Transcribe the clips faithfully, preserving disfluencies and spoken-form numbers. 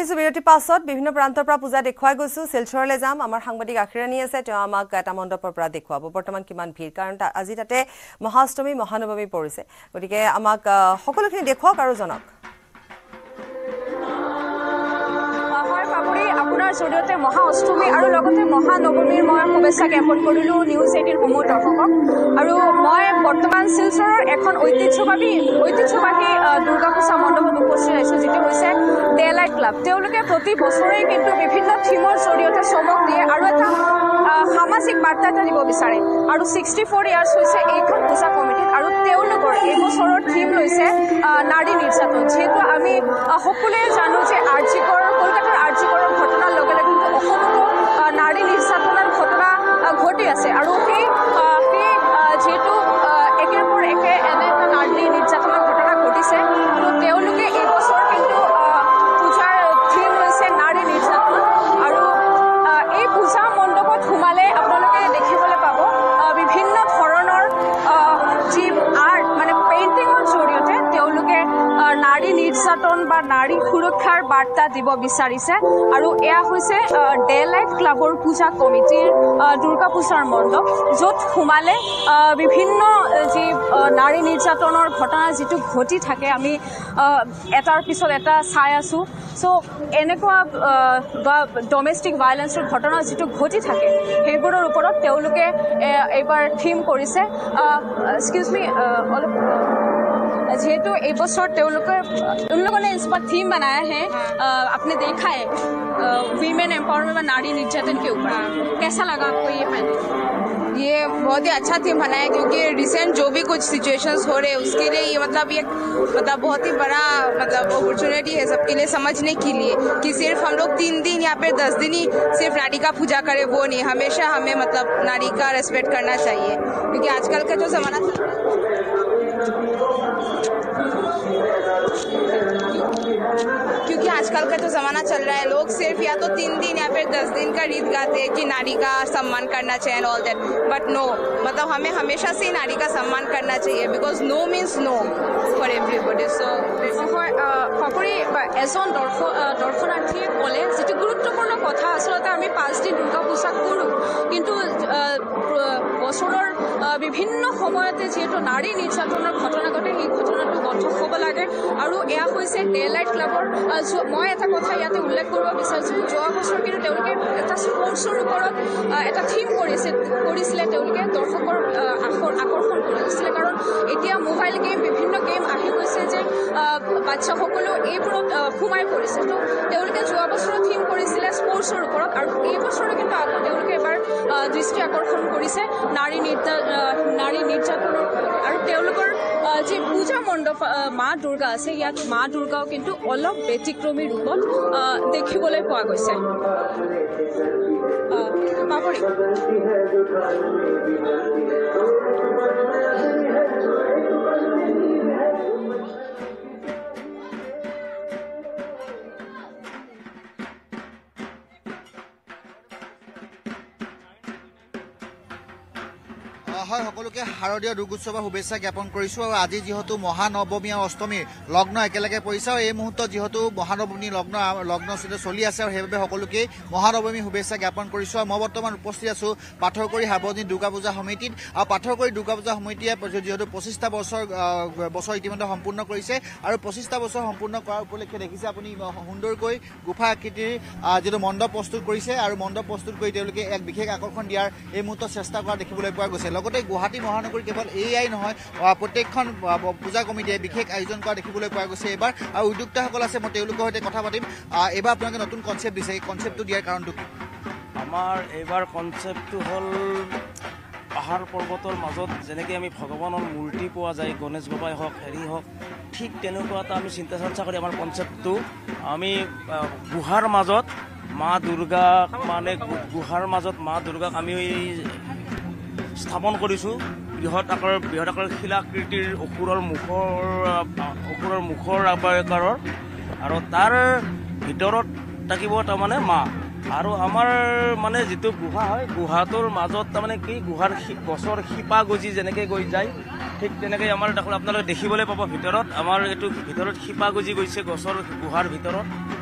কিছু বিৰতি পাছত বিভিন্ন প্ৰান্তৰ পৰা পূজা দেখুৱাই গৈছো শিলচৰলৈ যাম আমাৰ সাংবাদিক আখিৰানী আছে তেওঁ আমাক এটা মণ্ডপৰ পৰা দেখুৱাব বৰ্তমান কিমান ভিৰ কাৰণ আজি তাতে মহাষ্টমী মহানৱমী পৰিছে গতিকে আমাক সকলোখিনি দেখুৱাওক আৰু জনক আপোনাৰ জৰিয়তে মহা অষ্টমী আৰু লগতে মহানৱমীৰ মই শুভেচ্ছা জ্ঞাপন কৰিলোঁ নিউজ এইটিন সমূহ দৰ্শকক আৰু মই বৰ্তমান শিলচৰৰ এখন ঐতিহ্যবাহী ঐতিহ্যবাহী দুৰ্গা পূজা মণ্ডপত উপস্থিত আহিছোঁ যিটো হৈছে ডে লাইট ক্লাব তেওঁলোকে প্ৰতি বছৰেই কিন্তু বিভিন্ন থিমৰ জৰিয়তে চমক দিয়ে আৰু এটা সামাজিক বাৰ্তা এটা দিব বিচাৰে আৰু ছিক্সটি ফ'ৰ ইয়াৰ্ছ হৈছে এইখন পূজা কমিটিত আৰু তেওঁলোকৰ এই বছৰৰ থিম লৈছে নাৰী নিৰ্যাতন যিহেতু আমি সকলোৱে জানো যে আৰ্জিকৰ কলকাতাৰ আৰ্জিকৰৰ ঘটনাৰ লগে লগে কিন্তু অসমতো নাৰী নিৰ্যাতনৰ ঘটনা ঘটি আছে আৰু সেই সেই যিহেতু একেৰ পৰ একে এনে এটা নাৰী নিৰ্যাতনৰ ঘটনা ঘটিছে আৰু তেওঁলোকে এই বছৰ কিন্তু পূজাৰ থিম লৈছে নাৰী নিৰ্যাতন আৰু এই পূজা মণ্ডপত সোমালে আপোনালোকে দেখিবলৈ পাব বিভিন্ন ধৰণৰ যি আৰ্ট মানে পেইণ্টিঙৰ জৰিয়তে তেওঁলোকে নাৰী নিৰ্যাতন বা নাৰী সুৰক্ষাৰ বাৰ্তা দিব বিচাৰিছে আৰু এয়া হৈছে ডে লাইট ক্লাবৰ পূজা কমিটিৰ দুৰ্গা পূজাৰ মণ্ডপ য'ত সোমালে বিভিন্ন যি নাৰী নিৰ্যাতনৰ ঘটনা যিটো ঘটি থাকে আমি এটাৰ পিছত এটা চাই আছোঁ চ' এনেকুৱা বা ডমেষ্টিক ভাইলেঞ্চৰ ঘটনা যিটো ঘটি থাকে সেইবোৰৰ ওপৰত তেওঁলোকে এইবাৰ থিম কৰিছে এক্সকিউজ মি অলপ जेहेतु ए बছৰ তেওঁলোকে उन लोगों ने इस पर थीम बनाया है आपने देखा है वीमेन एम्पावरमेंट और नारी निर्यातन के ऊपर कैसा लगा आपको ये पैनल ये बहुत ही अच्छा थीम बनाया है क्योंकि रिसेंट जो भी कुछ सिचुएशंस हो रहे हैं उसके लिए ये मतलब ये मतलब बहुत ही बड़ा मतलब अपॉर्चुनिटी है सबके लिए समझने के लिए कि सिर्फ हम लोग तीन दिन या फिर दस दिन ही सिर्फ नारी का पूजा करें वो नहीं हमेशा हमें मतलब नारी का रेस्पेक्ट करना चाहिए क्योंकि आजकल का जो ज़माना चल रहा है क्योंकि आजकल का जो ज़माना चल रहा है लोग सिर्फ या तो तीन दिन या फिर दस दिन का रीत गाते हैं कि नारी का सम्मान करना चाहिए ऑल दैट बट नो मतलब हमें हमेशा से नारी का सम्मान करना चाहिए because no means no for everybody so সকলোৰে এজন দৰ্শনাৰ্থীয়ে ক'লে যিটো গুৰুত্বপূৰ্ণ কথা আচলতে আমি পাঁচদিন দুৰ্গা পূজা কৰোঁ কিন্তু বছৰৰ বিভিন্ন সময়তে যিহেতু নাৰী নিৰ্যাতনৰ ঘটনা ঘটে সেই ঘটনাটো বন্ধ হ'ব লাগে আৰু এয়া হৈছে ডে লাইট ক্লাবৰ মই এটা কথা ইয়াতে উল্লেখ কৰিব বিচাৰিছোঁ যোৱা বছৰ কিন্তু তেওঁলোকে এটা স্পৰ্টছৰ ওপৰত এটা থিম কৰিছে কৰিছিলে তেওঁলোকে দৰ্শকৰ আকৰ্ষণ কৰিছিলে কাৰণ এতিয়া মোবাইল গেম বিভিন্ন গেম আহি গৈছে যে বাচ্চাসকলেও এইবোৰত সোমাই পৰিছে তো তেওঁলোকে যোৱা বছৰৰ থিম কৰিছিলে স্পৰ্টছৰ ওপৰত আৰু এই বছৰো কিন্তু আকৌ তেওঁলোকে এবাৰ দৃষ্টি আকৰ্ষণ কৰিছে নাৰী নাৰী নিৰ্যাতনৰ আৰু তেওঁলোকৰ যি পূজা মণ্ডপ মা দুৰ্গা আছে ইয়াত মা দুৰ্গাও কিন্তু অলপ ব্যতিক্ৰমী ৰূপত দেখিবলৈ পোৱা গৈছে পাপৰি হয় সকলোকে শাৰদীয় দুৰ্গোৎসৱৰ শুভেচ্ছা জ্ঞাপন কৰিছোঁ আৰু আজি যিহেতু মহানৱমী আৰু অষ্টমীৰ লগ্ন একেলগে পৰিছে আৰু এই মুহূৰ্তত যিহেতু মহানৱমী লগ্ন লগ্ন চলি আছে আৰু সেইবাবে সকলোকে মহানৱমী শুভেচ্ছা জ্ঞাপন কৰিছোঁ আৰু মই বৰ্তমান উপস্থিত আছোঁ পাথৰকুৰি সাৰ্বজনীন দুৰ্গা পূজা সমিতিত আৰু পাথৰকুৰি দুৰ্গা পূজা সমিতিয়ে যিহেতু পঁচিছটা বছৰ বছৰ ইতিমধ্যে সম্পূৰ্ণ কৰিছে আৰু পঁচিছটা বছৰ সম্পূৰ্ণ কৰাৰ উপলক্ষে দেখিছে আপুনি সুন্দৰকৈ গোফা আকৃতিৰ যিটো মণ্ডপ প্ৰস্তুত কৰিছে আৰু মণ্ডপ প্ৰস্তুত কৰি তেওঁলোকে এক বিশেষ আকৰ্ষণ দিয়াৰ এই মুহূৰ্তত চেষ্টা কৰা দেখিবলৈ পোৱা গৈছে লগতে গুৱাহাটী মহানগৰী কেৱল এয়াই নহয় প্ৰত্যেকখন পূজা কমিটিয়ে বিশেষ আয়োজন কৰা দেখিবলৈ পোৱা গৈছে এইবাৰ আৰু উদ্যোক্তাসকল আছে মই তেওঁলোকৰ সৈতে কথা পাতিম এইবাৰ আপোনালোকে নতুন কনচেপ্ট দিছে এই কনচেপ্টটো দিয়াৰ কাৰণটো কি আমাৰ এইবাৰ কনচেপ্টটো হ'ল পাহাৰ পৰ্বতৰ মাজত যেনেকৈ আমি ভগৱানৰ মূৰ্তি পোৱা যায় গণেশ বাবাই হওক হেৰি হওক ঠিক তেনেকুৱা এটা আমি চিন্তা চৰ্চা কৰি আমাৰ কনচেপ্টটো আমি গুহাৰ মাজত মা দুৰ্গাক মানে গুহাৰ মাজত মা দুৰ্গাক আমি স্থাপন কৰিছোঁ বৃহৎ আকাৰৰ বৃহৎ আকাৰৰ শিলাকৃতিৰ অসুৰৰ মুখৰ অসুৰৰ মুখৰ আকাৰৰ আৰু তাৰ ভিতৰত থাকিব তাৰমানে মা আৰু আমাৰ মানে যিটো গুহা হয় গুহাটোৰ মাজত তাৰমানে কি গুহাৰ গছৰ শিপা গজি যেনেকৈ গৈ যায় ঠিক তেনেকৈ আমাৰ আপোনালোকে দেখিবলৈ পাব ভিতৰত আমাৰ এইটো ভিতৰত শিপা গজি গৈছে গছৰ গুহাৰ ভিতৰত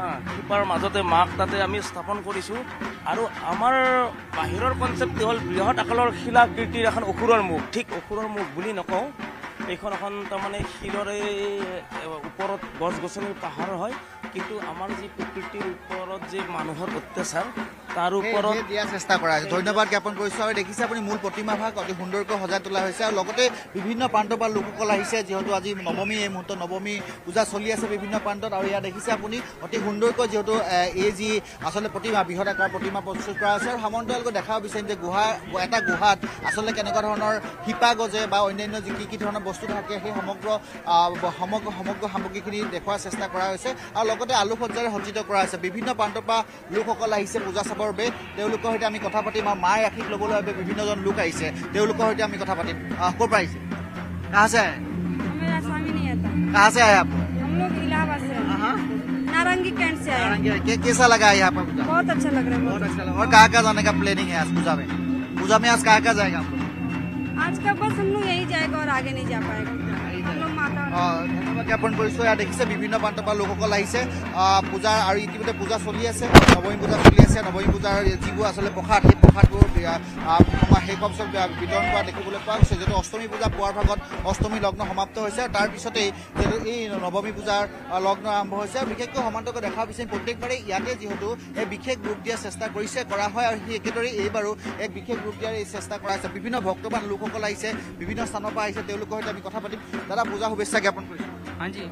শিপাৰ মাজতে মাক তাতে আমি স্থাপন কৰিছোঁ আৰু আমাৰ বাহিৰৰ কনচেপ্টটো হ'ল বৃহৎ আকাৰৰ শিলাকৃতিৰ এখন অসুৰৰ মুখ ঠিক অসুৰৰ মুখ বুলি নকওঁ এইখন এখন তাৰমানে শিলৰে ওপৰত গছ গছনিৰ পাহাৰ হয় কিন্তু আমাৰ যি প্ৰকৃতিৰ ওপৰত যে মানুহৰ অত্যাচাৰ তাৰ ওপৰত দিয়া চেষ্টা কৰা হৈছে ধন্যবাদ জ্ঞাপন কৰিছোঁ আৰু দেখিছে আপুনি মূল প্ৰতিমাভাগ অতি সুন্দৰকৈ সজাই তোলা হৈছে আৰু লগতে বিভিন্ন প্ৰান্তৰ পৰা লোকসকল আহিছে যিহেতু আজি নৱমী এই মুহূৰ্তত নৱমী পূজা চলি আছে বিভিন্ন প্ৰান্তত আৰু ইয়াত দেখিছে আপুনি অতি সুন্দৰকৈ যিহেতু এই যি আচলতে প্ৰতিমা বৃহৎ আকাৰৰ প্ৰতিমা প্ৰস্তুত কৰা হৈছে আৰু সামন্তৰালকৈ দেখাব বিচাৰিম যে গুহা এটা গুহাত আচলতে কেনেকুৱা ধৰণৰ শিপা গজে বা অন্যান্য যি কি কি ধৰণৰ বস্তু থাকে সেই সমগ্ৰ সমগ্ৰ সমগ্ৰ সামগ্ৰীখিনি দেখুওৱাৰ চেষ্টা কৰা হৈছে আৰু লগতে আলোকসজ্জাৰে সজ্জিত কৰা হৈছে বিভিন্ন প্ৰান্তৰ পৰা লোকসকল আহিছে পূজা চাবৰ বাবে তেওঁলোকৰ সৈতে আমি কথা পাতিম আৰু মাৰ আশীষ ল'বলৈ বাবে বিভিন্নজন লোক আহিছে তেওঁলোকৰ সৈতে আমি কথা পাতিম ক'ৰ পৰা আহিছে कहाँ से आए हमें आसामी नहीं आता कहाँ से आए आप हम लोग इलाहाबाद से नारंगी कैंट से आए कैसा लगा है यहाँ पर पूजा बहुत अच्छा लग रहा है बहुत अच्छा लगा और कहाँ कहाँ जाने का प्लानिंग है आज पूजा में पूजा में आज कहाँ कहाँ जाएगा आप आज का बस हम लोग यही जाएगा और आगे नहीं जा पाएगा हम लोग माता ধন্যবাদ জ্ঞাপন কৰিছোঁ ইয়াত দেখিছে বিভিন্ন প্ৰান্তৰ পৰা লোকসকল আহিছে পূজা আৰু ইতিমধ্যে পূজা চলি আছে নৱমী পূজা চলি আছে নৱমী পূজাৰ যিবোৰ আচলতে প্ৰসাদ সেই প্ৰসাদবোৰ সেই কমছত বিতৰণ কৰা দেখিবলৈ পোৱা গৈছে যিহেতু অষ্টমী পূজা পুৱাৰ ভাগত অষ্টমী লগ্ন সমাপ্ত হৈছে আৰু তাৰ পিছতেই যিহেতু এই নৱমী পূজাৰ লগ্ন আৰম্ভ হৈছে আৰু বিশেষকৈ সমান্তৰালকৈ দেখা বিচাৰিম প্ৰত্যেকবাৰে ইয়াতে যিহেতু এক বিশেষ ৰূপ দিয়াৰ চেষ্টা কৰিছে কৰা হয় আৰু সেই একেদৰে এইবাৰো এক বিশেষ ৰূপ দিয়াৰ এই চেষ্টা কৰা হৈছে বিভিন্ন ভক্তবান লোকসকল আহিছে বিভিন্ন স্থানৰ পৰা আহিছে তেওঁলোকৰ সৈতে আমি কথা পাতিম দাদা পূজা শুভেচ্ছা জ্ঞাপন কৰিছোঁ हाँ जी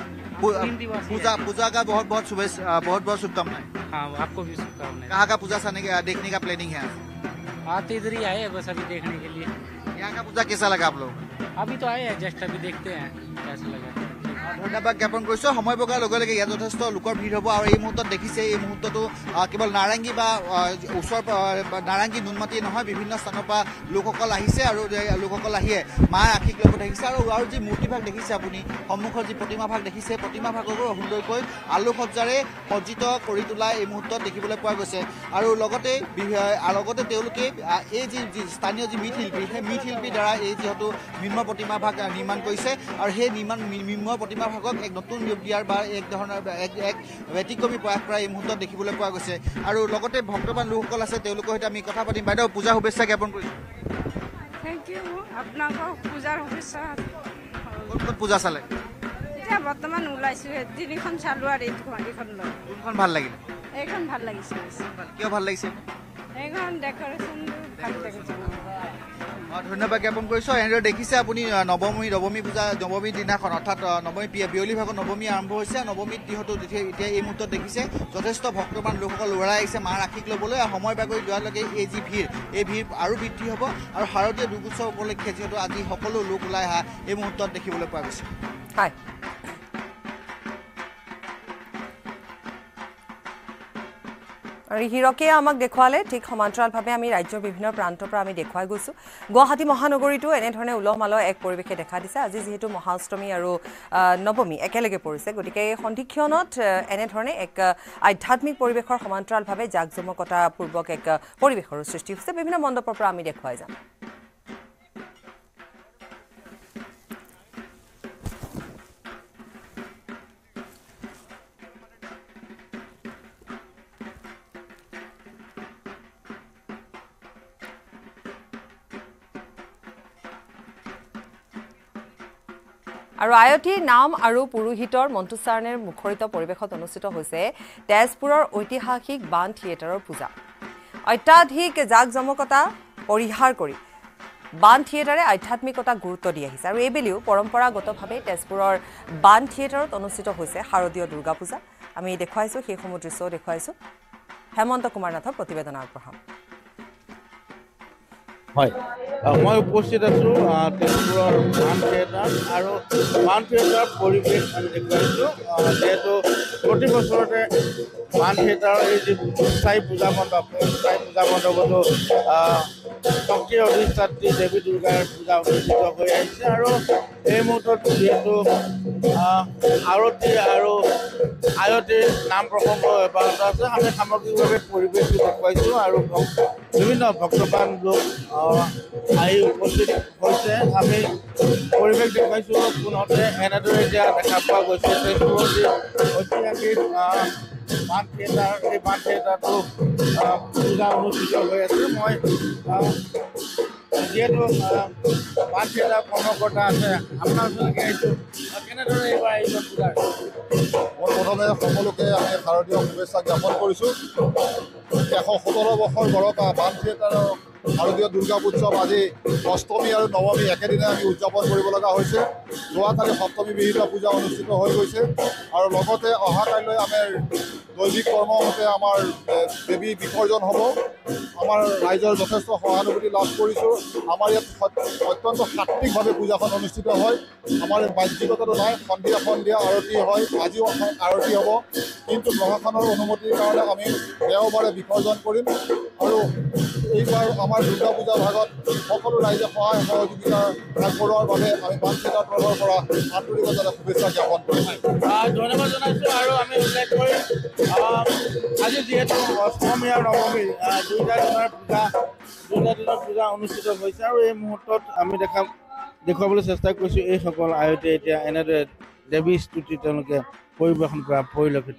पूजा पूजा का बहुत बहुत शुभेच्छा बहुत बहुत शुभकामनाएं हाँ आपको भी शुभकामनाएं कहाँ का पूजा साने के देखने का प्लानिंग है आते इधर ही आए हैं बस अभी देखने के लिए यहाँ का पूजा कैसा लगा आप लोग अभी तो आए हैं जस्ट अभी देखते हैं कैसा लगा ধন্যবাদ জ্ঞাপন কৰিছোঁ সময় বগাৰ লগে লগে ইয়াত যথেষ্ট লোকৰ ভিৰ হ'ব আৰু এই মুহূৰ্তত দেখিছে এই মুহূৰ্তটো কেৱল নাৰেংগী বা ওচৰ নাৰেংগী নুনমাটি নহয় বিভিন্ন স্থানৰ পৰা লোকসকল আহিছে আৰু লোকসকল আহিয়ে মাৰ আশীষ ল'ব দেখিছে আৰু আৰু যি মূৰ্তিভাগ দেখিছে আপুনি সন্মুখৰ যি প্ৰতিমাভাগ দেখিছে প্ৰতিমাভাগকো সুন্দৰকৈ আলোকসজ্জাৰে সজ্জিত কৰি তোলা এই মুহূৰ্তত দেখিবলৈ পোৱা গৈছে আৰু লগতে লগতে তেওঁলোকে এই যি স্থানীয় যি মৃৎশিল্পী সেই মৃৎশিল্পীৰ দ্বাৰা এই যিহেতু মৃন্ময় প্ৰতিমাভাগ নিৰ্মাণ কৰিছে আৰু সেই নিৰ্মাণ মৃন্ময় প্ৰতিমা ভাগক এক নতুন ৰূপ দিয়াৰ বা এক ধৰণৰ এক এক ব্যতিক্ৰমী প্ৰয়াস কৰা এই মুহূৰ্তত দেখিবলৈ পোৱা গৈছে আৰু লগতে ভক্তবান লোকসকল আছে তেওঁলোকৰ সৈতে আমি কথা পাতিম বাইদেউ পূজা শুভেচ্ছা জ্ঞাপন কৰিছোঁ थैंक यू আপোনালোকক পূজাৰ শুভেচ্ছা ক'ত ক'ত পূজা চালে এতিয়া বৰ্তমান ওলাইছোঁ তিনিখন চালোঁ আৰু এইখন লৈ কোনখন ভাল লাগিলে এইখন ভাল লাগিছে কিয় ভাল লাগিছে এইখন ডেকৰেশ্যন ভাল লাগিছে ধন্যবাদ জ্ঞাপন কৰিছোঁ এনেদৰে দেখিছে আপুনি নৱমী নৱমী পূজা নৱমীৰ দিনাখন অৰ্থাৎ নৱমী বিয়লি ভাগত নৱমী আৰম্ভ হৈছে নৱমীত যিহেতু এতিয়া এই মুহূৰ্তত দেখিছে যথেষ্ট ভক্তবান লোকসকল ওলাই আহিছে মাৰ আশীষ ল'বলৈ আৰু সময় বাগৰি যোৱালৈকে এই যি ভিৰ এই ভিৰ আৰু বৃদ্ধি হ'ব আৰু শাৰদীয় দুৰ্গোৎসৱ উপলক্ষে যিহেতু আজি সকলো লোক ওলাই অহা এই মুহূৰ্তত দেখিবলৈ পোৱা গৈছে হয় আৰু হিৰকে আমাক দেখুৱালে ঠিক সমান্তৰালভাৱে আমি ৰাজ্যৰ বিভিন্ন প্ৰান্তৰ পৰা আমি দেখুৱাই গৈছোঁ গুৱাহাটী মহানগৰীতো এনেধৰণে উলহ মালহ এক পৰিৱেশে দেখা দিছে আজি যিহেতু মহাষ্টমী আৰু নৱমী একেলগে পৰিছে গতিকে এই সন্ধিক্ষণত এনেধৰণে এক আধ্যাত্মিক পৰিৱেশৰ সমান্তৰালভাৱে জাকজমকতাপূৰ্বক এক পৰিৱেশৰ সৃষ্টি হৈছে বিভিন্ন মণ্ডপৰ পৰা আমি দেখুৱাই যাম আৰু আয়তীৰ নাম আৰু পুৰোহিতৰ মন্ত্ৰোচ্চাৰণেৰ মুখৰিত পৰিৱেশত অনুষ্ঠিত হৈছে তেজপুৰৰ ঐতিহাসিক বান থিয়েটাৰৰ পূজা অত্যাধিক জাকজমকতা পৰিহাৰ কৰি বান থিয়েটাৰে আধ্যাত্মিকতা গুৰুত্ব দি আহিছে আৰু এইবেলিও পৰম্পৰাগতভাৱে তেজপুৰৰ বান থিয়েটাৰত অনুষ্ঠিত হৈছে শাৰদীয় দুৰ্গা পূজা আমি দেখুৱাইছোঁ সেইসমূহ দৃশ্যও দেখুৱাইছোঁ হেমন্ত কুমাৰ নাথৰ প্ৰতিবেদন আগবঢ়াম হয় মই উপস্থিত আছোঁ তেজপুৰৰ বান থিয়েটাৰ আৰু বান থিয়েটাৰৰ পৰিৱেশ আমি দেখুৱাইছোঁ যিহেতু প্ৰতি বছৰতে বান থিয়েটাৰৰ এই যি স্থায়ী পূজা মণ্ডপ স্থায়ী পূজা মণ্ডপতো শক্তিৰ অধিষ্ঠাত্ৰী দেৱী দুৰ্গাৰ পূজা অনুষ্ঠিত হৈ আহিছে আৰু এই মুহূৰ্তত যিহেতু আৰতী আৰু আয়তীৰ নাম প্ৰসংগ অব্যাহত আছে আমি সামগ্ৰিকভাৱে পৰিৱেশটো দেখুৱাইছোঁ আৰু বিভিন্ন ভক্তবান লোক আহি উপস্থিত হৈছে আমি পৰিৱেশ দেখুৱাইছোঁ পুনতে এনেদৰে এতিয়া দেখা পোৱা গৈছে তেজপুৰৰ যি ঐতিহাসিক বান থিয়েটাৰ এই বান থিয়েটাৰটো পূজা অনুষ্ঠিত হৈ আছে মই যিহেতু বান থিয়েটাৰ কৰ্মকৰ্তা আছে আপোনাৰ ওচৰলৈকে আহিছোঁ কেনেদৰে এইবাৰ আহিছে পূজাৰ মই প্ৰথমে সকলোকে আমি শাৰদীয় শুভেচ্ছা জ্ঞাপন কৰিছোঁ এশ সোতৰ বৰ্ষৰ গৰকা বান থিয়েটাৰৰ শাৰদীয় দুৰ্গা উৎসৱ আজি অষ্টমী আৰু নৱমী একেদিনাই আমি উদযাপন কৰিব লগা হৈছে যোৱাকালি সপ্তমী বিহিত পূজা অনুষ্ঠিত হৈ গৈছে আৰু লগতে অহাকাইলৈ আমাৰ দৈবিক কৰ্মমতে আমাৰ দেৱী বিসৰ্জন হ'ব আমাৰ ৰাইজৰ যথেষ্ট সহানুভূতি লাভ কৰিছোঁ আমাৰ ইয়াত অত্যন্ত সাত্বিকভাৱে পূজাখন অনুষ্ঠিত হয় আমাৰ বাহ্যিকতাটো নাই সন্ধিয়া সন্ধিয়া আৰতি হয় আজিও আৰতি হ'ব কিন্তু প্ৰশাসনৰ অনুমতিৰ কাৰণে আমি দেওবাৰে বিসৰ্জন কৰিম আৰু এইবাৰ আমাৰ দুৰ্গা পূজা ভাগত সকলো ৰাইজে সহায় সহযোগিতা আগবঢ়োৱাৰ বাবে আমি বান থিয়েটাৰ তৰফৰ পৰা আন্তৰিকতাৰে শুভেচ্ছা জ্ঞাপন কৰিম ধন্যবাদ জনাইছোঁ আৰু আমি উল্লেখ কৰিম আজি যিহেতু অষ্টমী আৰু নৱমী দুইটা দিনৰ পূজা দুটা দিনৰ পূজা অনুষ্ঠিত হৈছে আৰু এই মুহূৰ্তত আমি দেখা দেখুৱাবলৈ চেষ্টা কৰিছোঁ এইসকল আয়তে এতিয়া এনেদৰে দেৱী স্তুতি তেওঁলোকে পৰিৱেশন কৰা পৰিলক্ষিত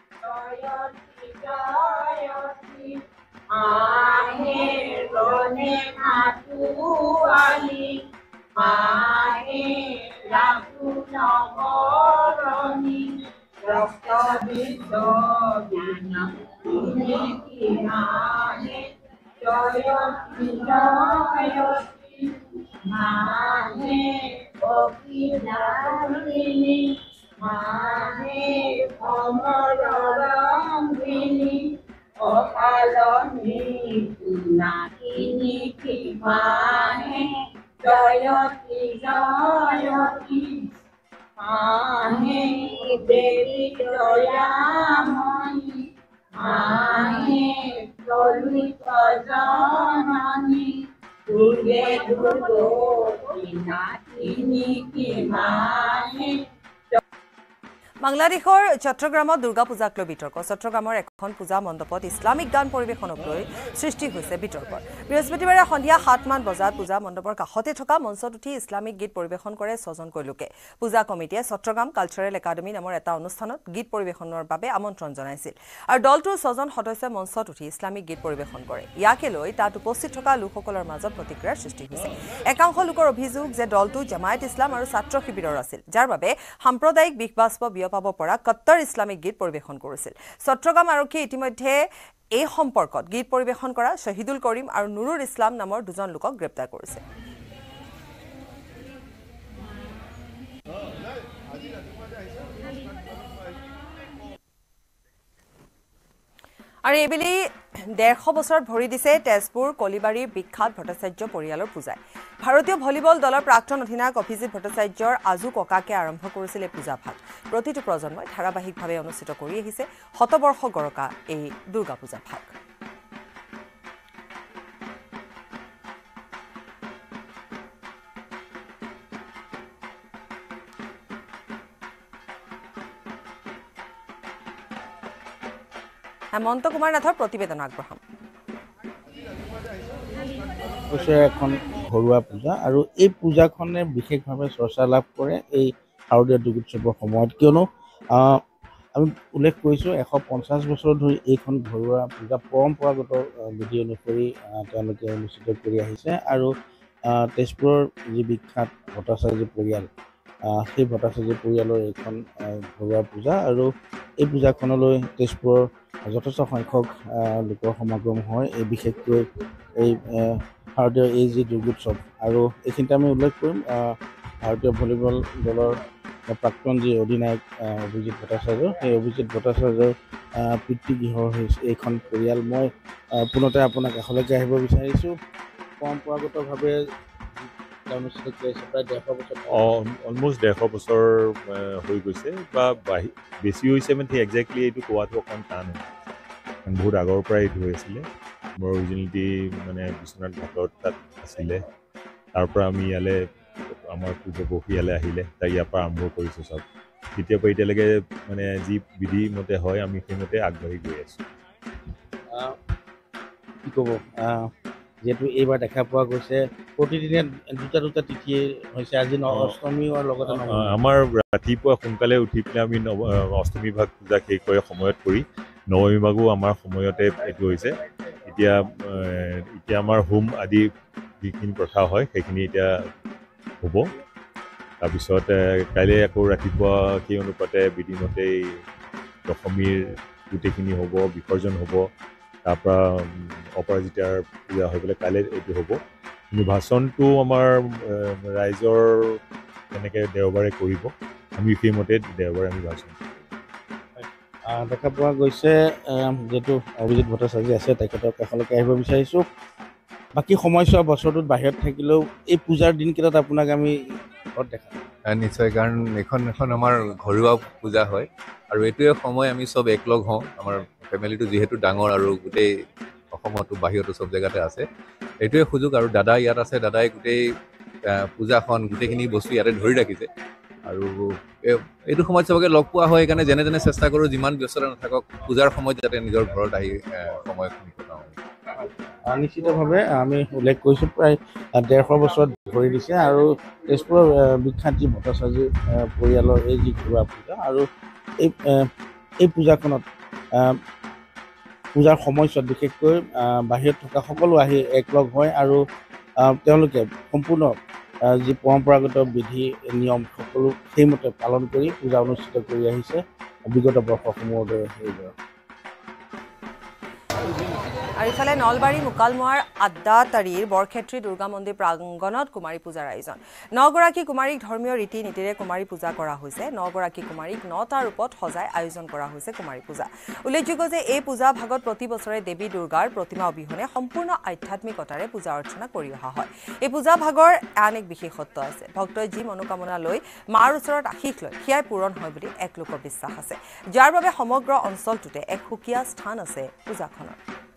বাংলাদেশৰ চট্টগ্ৰামত দুৰ্গা পূজাক লৈ বিতৰ্ক চট্টগ্ৰামৰ এখন পূজা মণ্ডপত ইছলামিক গান পৰিৱেশনক লৈ সৃষ্টি হৈছে বিতৰ্কৰ বৃহস্পতিবাৰে সন্ধিয়া সাতমান বজাত পূজা মণ্ডপৰ কাষতে থকা মঞ্চত উঠি ইছলামিক গীত পৰিৱেশন কৰে ছজনকৈ লোকে পূজা কমিটিয়ে চট্টগ্ৰাম কালচাৰেল একাডেমী নামৰ এটা অনুষ্ঠানত গীত পৰিৱেশনৰ বাবে আমন্ত্ৰণ জনাইছিল আৰু দলটোৰ ছজন সদস্যই মঞ্চত উঠি ইছলামিক গীত পৰিৱেশন কৰে ইয়াকে লৈ তাত উপস্থিত থকা লোকসকলৰ মাজত প্ৰতিক্ৰিয়াৰ সৃষ্টি হৈছে একাংশ লোকৰ অভিযোগ যে দলটো জামায়াত ইছলাম আৰু ছাত্ৰ শিবিৰৰ আছিল যাৰ বাবে সাম্প্ৰদায়িক বিষবাষ্প পাব পৰা কট্টৰ ইছলামিক গীত পৰিৱেশন কৰিছিল চট্টগ্ৰাম আৰক্ষীয়ে ইতিমধ্যে এই সম্পৰ্কত গীত পৰিৱেশন কৰা শহীদুল কৰিম আৰু নুৰুল ইছলাম নামৰ দুজন লোকক গ্ৰেপ্তাৰ কৰিছে আৰু এইবেলি ডেৰশ বছৰত ভৰি দিছে তেজপুৰ কলিবাৰীৰ বিখ্যাত ভট্টাচাৰ্য পৰিয়ালৰ পূজাই ভাৰতীয় ভলীবল দলৰ প্ৰাক্তন অধিনায়ক অভিজিৎ ভট্টাচাৰ্যৰ আজু ককাকে আৰম্ভ কৰিছিল এই পূজা ভাগ প্ৰতিটো প্ৰজন্মই ধাৰাবাহিকভাৱে অনুষ্ঠিত কৰি আহিছে শতবৰ্ষ গৰকা এই দুৰ্গা পূজা ভাগ হেমন্ত কুমাৰ নাথৰ প্ৰতিবেদন আগবঢ়াম এখন ঘৰুৱা পূজা আৰু এই পূজাখনে বিশেষভাৱে চৰ্চা লাভ কৰে এই শাৰদীয় দুৰ্গোৎসৱৰ সময়ত কিয়নো আমি উল্লেখ কৰিছোঁ এশ পঞ্চাছ বছৰ ধৰি এইখন ঘৰুৱা পূজা পৰম্পৰাগত বিধি অনুসৰি তেওঁলোকে অনুষ্ঠিত কৰি আহিছে আৰু তেজপুৰৰ যি বিখ্যাত ভট্টাচাৰ্য পৰিয়াল সেই ভট্টাচাৰ্য পৰিয়ালৰ এইখন ঘৰুৱা পূজা আৰু এই পূজাখনলৈ তেজপুৰৰ যথেষ্ট সংখ্যক লোকৰ সমাগম হয় এই বিশেষকৈ এই ভাৰতীয় এই যি দুৰ্গোৎসৱ আৰু এইখিনিতে আমি উল্লেখ কৰিম ভাৰতীয় ভলীবল দলৰ প্ৰাক্তন যি অধিনায়ক অভিজিৎ ভট্টাচাৰ্য সেই অভিজিৎ ভট্টাচাৰ্যৰ পিতৃগৃহৰ হৈছে এইখন পৰিয়াল মই পুনতে আপোনাক কাষলৈকে আহিব বিচাৰিছোঁ পৰম্পৰাগতভাৱে অনুষ্ঠিত কৰিছে প্ৰায় ডেৰশ বছৰ অলমষ্ট ডেৰশ বছৰ হৈ গৈছে বা বেছি হৈছে মানে ঠিক একজেক্টলি এইটো কোৱাটো অকণ টান বহুত আগৰ পৰাই এইটো হৈ আছিলে মোৰ অৰিজিনেলিটি মানে বিশ্বনাথ ঘাটত তাত আছিলে তাৰ পৰা আমি ইয়ালৈ আমাৰ পূৰ্বপুৰুষ ইয়ালৈ আহিলে তাই ইয়াৰ পৰা আৰম্ভ কৰিছোঁ চব তেতিয়াৰ পৰা এতিয়ালৈকে মানে যি বিধি মতে হয় আমি সেইমতে আগবাঢ়ি গৈ আছোঁ কি ক'ব যিহেতু এইবাৰ দেখা পোৱা গৈছে প্ৰতিদিনে দুটা দুটা তিথি হৈছে আজি অষ্টমী আৰু লগতে আমাৰ ৰাতিপুৱা সোনকালে উঠি পেলাই আমি নৱ অষ্টমী ভাগ পূজা শেষ কৰে সময়ত কৰি নৱমী ভাগো আমাৰ সময়তে এইটো হৈছে এতিয়া এতিয়া আমাৰ হোম আদি যিখিনি প্ৰথা হয় সেইখিনি এতিয়া হ'ব তাৰপিছত কাইলৈ আকৌ ৰাতিপুৱা সেই অনুপাতে বিধিমতেই দশমীৰ গোটেইখিনি হ'ব বিসৰ্জন হ'ব তাৰপৰা অপৰাজিতাৰ পূজা হৈ পেলাই কাইলৈ এইটো হ'ব কিন্তু ভাষণটো আমাৰ ৰাইজৰ তেনেকৈ দেওবাৰে কৰিব আমি সেইমতে দেওবাৰে আমি ভাষণ দেখা পোৱা গৈছে যিহেতু অভিজিত ভট্টাচাৰ্য আছে তেখেতক কাষলৈকে আহিব বিচাৰিছোঁ বাকী সময়ছোৱা বছৰটোত বাহিৰত থাকিলেও এই পূজাৰ দিনকেইটাত আপোনাক আমি ঘৰত দেখা নিশ্চয় কাৰণ এইখন এখন আমাৰ ঘৰুৱা পূজা হয় আৰু এইটোৱে সময় আমি চব একলগ হওঁ আমাৰ ফেমিলিটো যিহেতু ডাঙৰ আৰু গোটেই অসমতো বাহিৰতো চব জেগাতে আছে এইটোৱে সুযোগ আৰু দাদা ইয়াত আছে দাদাই গোটেই পূজাখন গোটেইখিনি বস্তু ইয়াতে ধৰি ৰাখিছে আৰু এইটো সময়ত চবকে লগ পোৱা হয় সেইকাৰণে যেনে যেনে চেষ্টা কৰোঁ যিমান ব্যস্ততা নাথাকক পূজাৰ সময়ত যাতে নিজৰ ঘৰত আহি সময়খিনি কটাওঁ নিশ্চিতভাৱে আমি উল্লেখ কৰিছোঁ প্ৰায় ডেৰশ বছৰত ধৰি দিছে আৰু তেজপুৰৰ বিখ্যাত যি ভট্টাচাৰ্য পৰিয়ালৰ এই যি ঘৰুৱা পূজা আৰু এই এই পূজাখনত পূজাৰ সময়ছোৱাত বিশেষকৈ বাহিৰত থকা সকলো আহি একলগ হয় আৰু তেওঁলোকে সম্পূৰ্ণ যি পৰম্পৰাগত বিধি নিয়ম সকলো সেইমতে পালন কৰি পূজা অনুষ্ঠিত কৰি আহিছে বিগত বৰ্ষসমূহৰ দৰে সেইদৰে আৰু ইফালে নলবাৰী মুকালমুৱাৰ আদ্দাতাৰীৰ বৰক্ষেত্ৰী দুৰ্গা মন্দিৰ প্ৰাংগণত কুমাৰী পূজাৰ আয়োজন নগৰাকী কুমাৰীক ধৰ্মীয় ৰীতি নীতিৰে কুমাৰী পূজা কৰা হৈছে নগৰাকী কুমাৰীক নটা ৰূপত সজাই আয়োজন কৰা হৈছে কুমাৰী পূজা উল্লেখযোগ্য যে এই পূজা ভাগত প্ৰতি বছৰে দেৱী দুৰ্গাৰ প্ৰতিমা অবিহনে সম্পূৰ্ণ আধ্যাত্মিকতাৰে পূজা অৰ্চনা কৰি অহা হয় এই পূজা ভাগৰ আন এক বিশেষত্ব আছে ভক্তই যি মনোকামনা লৈ মাৰ ওচৰত আশীষ লয় সেয়াই পূৰণ হয় বুলি এক লোকৰ বিশ্বাস আছে যাৰ বাবে সমগ্ৰ অঞ্চলটোতে এক সুকীয়া স্থান আছে পূজাখনৰ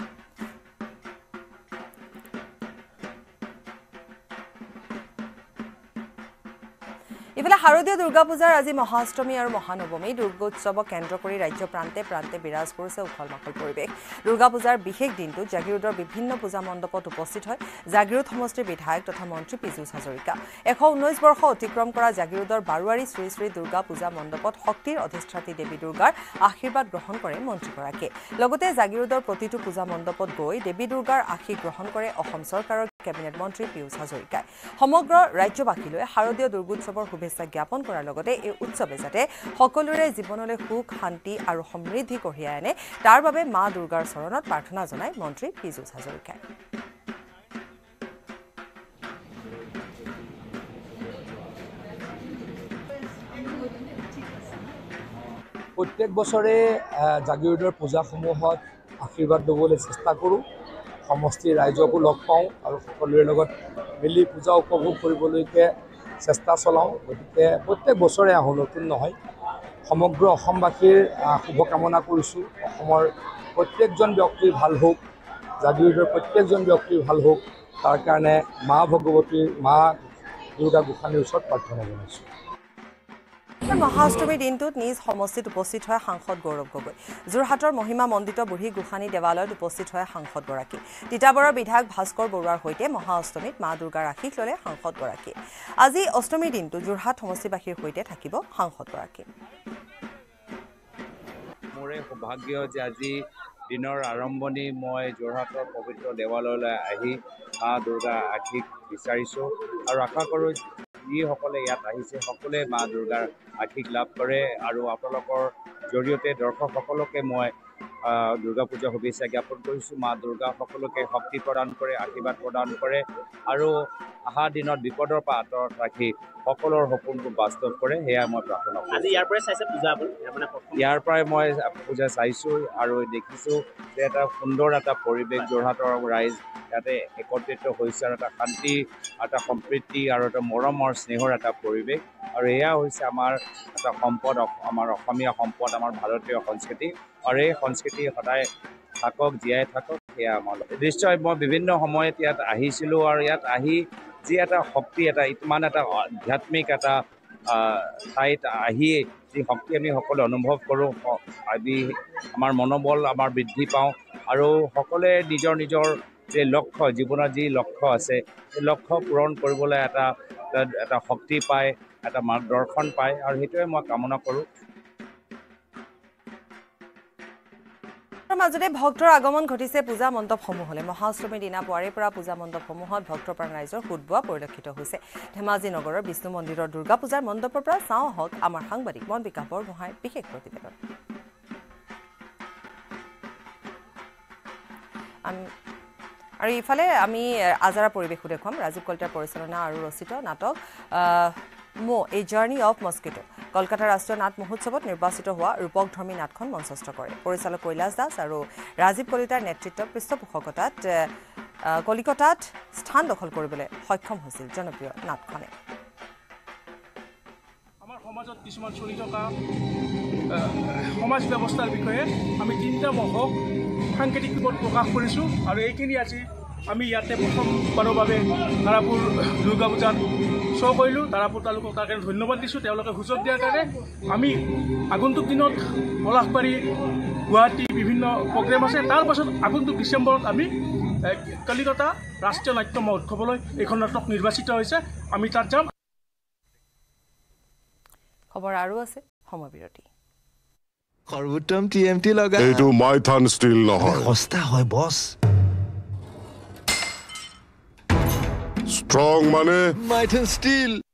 ইফালে শাৰদীয় দুৰ্গা পূজাৰ আজি মহাষ্টমী আৰু মহানৱমী দুৰ্গোৎসৱক কেন্দ্ৰ কৰি ৰাজ্য প্ৰান্তে প্ৰান্তে বিৰাজ কৰিছে উখল মাখল পৰিৱেশ দুৰ্গা পূজাৰ বিশেষ দিনটোত জাগিৰোডৰ বিভিন্ন পূজা মণ্ডপত উপস্থিত হয় জাগিৰোড সমষ্টিৰ বিধায়ক তথা মন্ত্ৰী পীযুষ হাজৰিকা এশ ঊনৈছ বৰ্ষ অতিক্ৰম কৰা জাগিৰোডৰ বাৰুৱাৰী শ্ৰী শ্ৰী দুৰ্গা পূজা মণ্ডপত শক্তিৰ অধিষ্ঠাত্ৰী দেৱী দুৰ্গাৰ আশীৰ্বাদ গ্ৰহণ কৰে মন্ত্ৰীগৰাকীয়ে লগতে জাগিৰোডৰ প্ৰতিটো পূজা মণ্ডপত গৈ দেৱী দুৰ্গাৰ আশীষ গ্ৰহণ কৰে অসম চৰকাৰৰ কেবিনেট মন্ত্ৰী পীযুষ হাজৰিকাই সমগ্ৰ ৰাজ্যবাসীলৈ শাৰদীয় দুৰ্গোৎসৱৰ শুভেচ্ছা জ্ঞাপন কৰাৰ লগতে এই উৎসৱে যাতে সকলোৰে জীৱনলৈ সুখ শান্তি আৰু সমৃদ্ধি কঢ়িয়াই আনে তাৰ বাবে মা দুৰ্গাৰ চৰণত প্ৰাৰ্থনা জনায় মন্ত্ৰী পীযুষ হাজৰিকাই প্ৰত্যেক বছৰে জাগিৰোডৰ পূজাসমূহত আশীৰ্বাদ ল'বলৈ চেষ্টা কৰোঁ সমষ্টিৰ ৰাইজকো লগ পাওঁ আৰু সকলোৰে লগত মিলি পূজা উপভোগ কৰিবলৈকে চেষ্টা চলাওঁ গতিকে প্ৰত্যেক বছৰে আহোঁ নতুন নহয় সমগ্ৰ অসমবাসীৰ শুভকামনা কৰিছোঁ অসমৰ প্ৰত্যেকজন ব্যক্তিৰ ভাল হওক জাগিৰোডৰ প্ৰত্যেকজন ব্যক্তিৰ ভাল হওক তাৰ কাৰণে মা ভগৱতীৰ মা দুৰ্গা গোসাঁনীৰ ওচৰত প্ৰাৰ্থনা জনাইছোঁ মহাষ্টমীৰ দিনটোত নিজ সমষ্টিত উপস্থিত হয় সাংসদ গৌৰৱ গগৈ যোৰহাটৰ মহিমা মণ্ডিত বুঢ়ী গোসানী দেৱালয়ত উপস্থিত হয় সাংসদগৰাকী তিতাবৰৰ বিধায়ক ভাস্কৰ বৰুৱাৰ সৈতে মহাষ্টমীত মা দুৰ্গাৰ আশীষ ল'লে সাংসদগৰাকীয়ে আজি অষ্টমীৰ দিনটো যোৰহাট সমষ্টিবাসীৰ সৈতে থাকিব সাংসদগৰাকী মোৰে সৌভাগ্য যে আজি দিনৰ আৰম্ভণি মই যোৰহাটৰ পবিত্ৰ দেৱালয়লৈ আহি মা দুৰ্গাৰ আশীষ বিচাৰিছোঁ আৰু আশা কৰোঁ যিসকলে ইয়াত আহিছে সকলোৱে মা দুৰ্গাৰ আশীষ লাভ কৰে আৰু আপোনালোকৰ জৰিয়তে দৰ্শকসকলকে মই দুৰ্গা পূজা শুভেচ্ছা জ্ঞাপন কৰিছোঁ মা দুৰ্গা সকলোকে শক্তি প্ৰদান কৰে আশীৰ্বাদ প্ৰদান কৰে আৰু অহা দিনত বিপদৰ পৰা আঁতৰত ৰাখি সকলোৰ সপোনবোৰ বাস্তৱ কৰে সেয়া মই প্ৰাৰ্থনা কৰোঁ আজি ইয়াৰ পৰাই চাইছে পূজা আপুনি ইয়াৰ পৰাই মই পূজা চাইছোঁ আৰু দেখিছোঁ যে এটা সুন্দৰ এটা পৰিৱেশ যোৰহাটৰ ৰাইজ ইয়াতে একত্ৰিত হৈছে আৰু এটা শান্তি এটা সম্প্ৰীতি আৰু এটা মৰমৰ স্নেহৰ এটা পৰিৱেশ আৰু এয়া হৈছে আমাৰ এটা সম্পদ আমাৰ অসমীয়া সম্পদ আমাৰ ভাৰতীয় সংস্কৃতি আৰু এই সংস্কৃতি সদায় থাকক জীয়াই থাকক সেয়া আমাৰ নিশ্চয় মই বিভিন্ন সময়ত ইয়াত আহিছিলোঁ আৰু ইয়াত আহি যি এটা শক্তি এটা ইমান এটা আধ্যাত্মিক এটা ঠাইত আহি যি শক্তি আমি সকলোৱে অনুভৱ কৰোঁ আমি আমাৰ মনোবল আমাৰ বৃদ্ধি পাওঁ আৰু সকলোৱে নিজৰ নিজৰ যে লক্ষ্য জীৱনৰ যি লক্ষ্য আছে সেই লক্ষ্য পূৰণ কৰিবলৈ এটা এটা শক্তি পায় এটা মাৰ্গদৰ্শন পায় আৰু সেইটোৱে মই কামনা কৰোঁ মাজতে ভক্তৰ আগমন ঘটিছে পূজা মণ্ডপসমূহলৈ মহাষ্টমীৰ দিনা পুৱাৰে পৰা পূজা মণ্ডপসমূহত ভক্তপ্ৰাণ ৰাইজৰ সোধবোৱা পৰিলক্ষিত হৈছে ধেমাজি নগৰৰ বিষ্ণু মন্দিৰৰ দুৰ্গা পূজাৰ মণ্ডপৰ পৰা চাওঁ হওক আমাৰ সাংবাদিক মনবিকা বৰগোহাঁইৰ বিশেষ প্ৰতিবেদন আৰু ইফালে আমি আজাৰা পৰিৱেশো দেখুৱাম ৰাজীৱ কলিতাৰ পৰিচালনা আৰু ৰচিত নাটক মো a journey of mosquito Kolkata ৰাষ্ট্ৰীয় নাট মহোৎসৱত নিৰ্বাচিত হোৱা ৰূপকধৰ্মী নাটখন মঞ্চস্থ কৰে পৰিচালক কৈলাশ দাস আৰু ৰাজীৱ কলিতাৰ নেতৃত্বত পৃষ্ঠপোষকতাত কলিকতাত স্থান দখল কৰিবলৈ সক্ষম হৈছিল জনপ্ৰিয় নাটখনে আমাৰ সমাজত কিছুমান চলি থকা সমাজ ব্যৱস্থাৰ বিষয়ে আমি তিনিটা মহক সাংকেতিক ৰূপত প্ৰকাশ কৰিছোঁ আৰু এইখিনি আজি আমি ইয়াতে প্ৰথমবাৰৰ বাবে তাৰাপুৰ দুৰ্গা পূজাত শ্ব' কৰিলোঁ তাৰাপুৰ তালুকক তাৰ কাৰণে ধন্যবাদ দিছোঁ তেওঁলোকে সুযোগ দিয়াৰ কাৰণে আমি আগন্তুক দিনত পলাশবাৰী গুৱাহাটী বিভিন্ন প্ৰগ্ৰেম আছে তাৰ পাছত আগন্তুক ডিচেম্বৰত আমি কলিকতা ৰাষ্ট্ৰীয় নাট্য মহোৎসৱলৈ এইখন নাটক নিৰ্বাচিত হৈছে আমি তাত যাম খবৰ আৰু আছে সময়বিৰতি সৰ্বোত্তম টি এম টি লগা এইটো মাইথান ষ্টিল নহয় সস্তা হয় বছ ষ্ট্ৰং মানে মাইথান ষ্টিল